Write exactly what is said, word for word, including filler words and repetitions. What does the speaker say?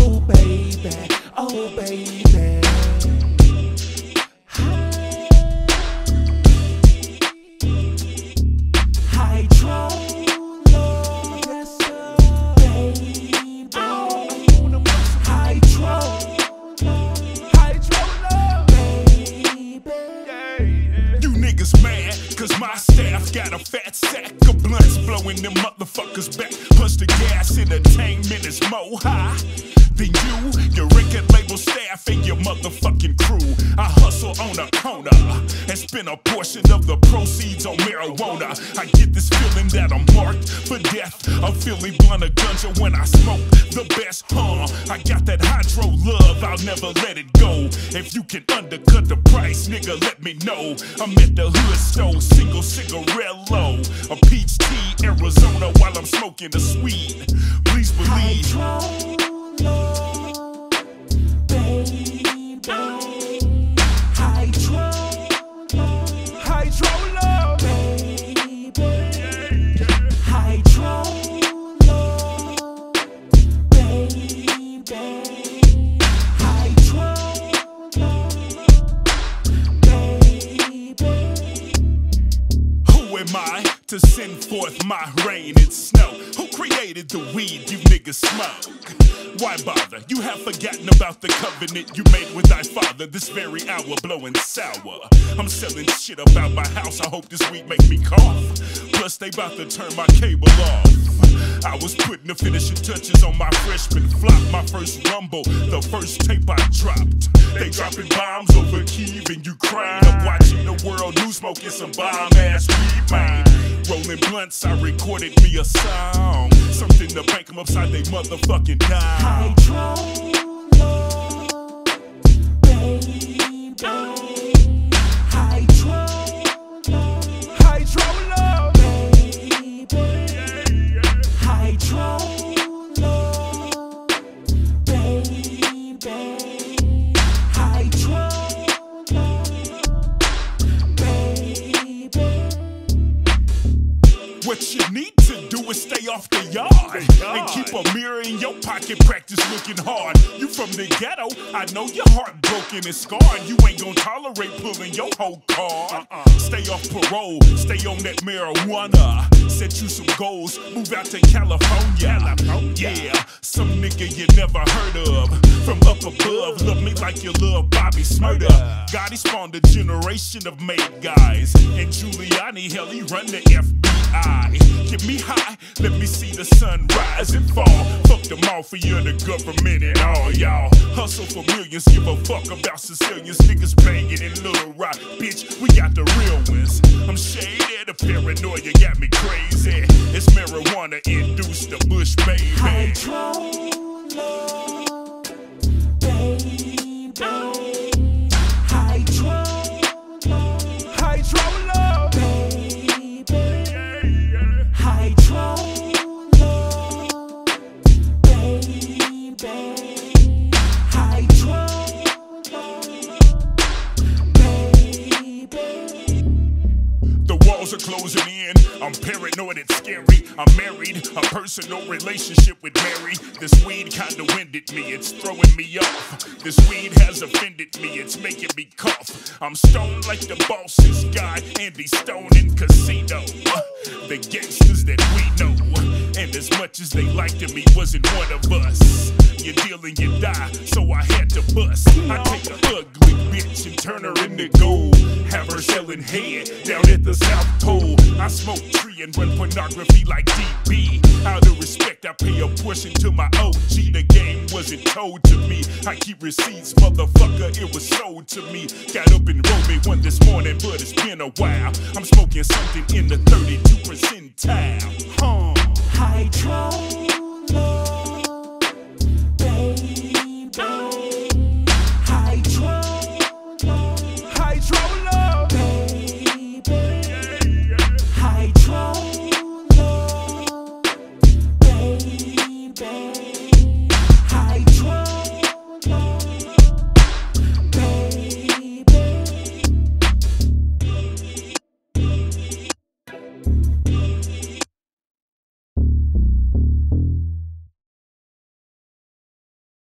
Oh baby, oh baby. Hydro, yes sir, baby. Hydro, hydro love, baby. You niggas mad, cause my staff got a fat sack of blunts blowing them motherfuckers back. Plus the gas entertainment is more high than you, your record label staff, and your motherfucking crew. I hustle on a corner and spend a portion of the proceeds on marijuana. I get this feeling that I'm marked for death. I'm feeling blunt of ganja when I smoke the best, huh? I got that hydro love, I'll never let it go. If you can undercut the price, nigga, let me know. I'm at the hood store, single cigarette low, a peach tea, Arizona, while I'm smoking the sweet. Please believe. Hydro love, baby. Hydro, Hydro love, baby. Hydro love, baby. Hydro love, baby. Who am I to send forth my rain and snow? Who created the weed you niggas smoke? Why bother? You have forgotten about the covenant you made with thy father this very hour, blowing sour. I'm selling shit about my house, I hope this weed make me cough. Plus they about to turn my cable off. I was putting the finishing touches on my freshman flop, my first rumble, the first tape I dropped. They dropping bombs over Kiev and Ukraine. I'm watching the world news, smoking some bomb-ass weed, man. Rolling blunts, I recorded me a song, something to bank them upside they motherfucking dime. Hydro love, baby. Hydro love, Hydro love, baby. Hydro love, baby. Hydro love, baby. what you need to do is stay off the yard and keep a mirror in your pocket, practice looking hard. You from the ghetto, I know your heart broken and scarred. You ain't gonna tolerate pulling your whole card. uh-uh. Stay off parole, stay on that marijuana. Set you some goals, move out to California. California. Yeah, some nigga you never heard of. From up above, love me like you love Bobby Smurda. God, he spawned a generation of made guys. And Giuliani, hell, he run the F B I. Get me high, let me see the sun rise and fall. Fuck them all for you, the government and all y'all. Hustle for millions, give a fuck about Sicilians. Niggas banging in Little Rock, bitch, we got the real ones. I'm shaded, the paranoia got me crazy. It's marijuana induced the bush, baby. Hydro love, baby. Hydro love, Hydro love, baby. Hydro love, baby. Hydro love, baby. the walls are closing in. I'm paranoid, it's scary. I'm married, a personal relationship with Mary. This weed kinda winded me, it's throwing me off. This weed has offended me, it's making me cough. I'm stoned like the boss's guy, Andy Stone in Casino. Uh, the gangsters that we know, and as much as they liked him, he wasn't one of us. You deal and you die, so I had to bust. I take a ugly bitch and turn her into gold. Have her selling head down at the South Pole. I smoke tree and run pornography like D B. Out of respect, I pay a portion to my O G. The game wasn't told to me. I keep receipts, motherfucker, it was sold to me. Got up and rolled me one this morning, but it's been a while. I'm smoking something in the thirty-two percentile. Huh. Hydro